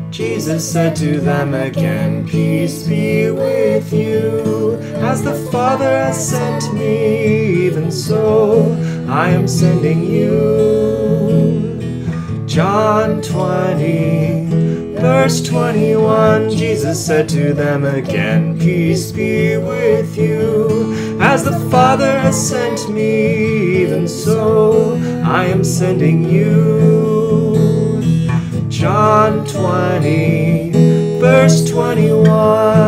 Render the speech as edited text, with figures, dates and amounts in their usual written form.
Jesus said to them again, peace be with you. As the Father has sent me, even so I am sending you. John 20, verse 21, Jesus said to them again, peace be with you. As the Father has sent me, even so I am sending you. John 20, verse 21.